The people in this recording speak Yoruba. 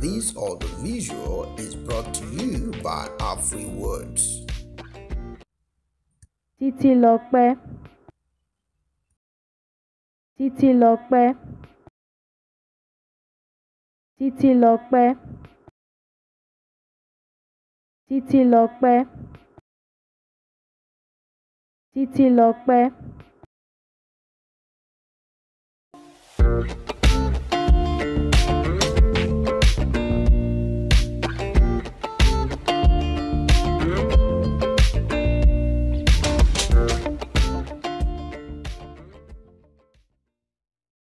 This audiovisual is brought to you by our free words. TITILOPE, TITILOPE, TITILOPE, TITILOPE, TITILOPE.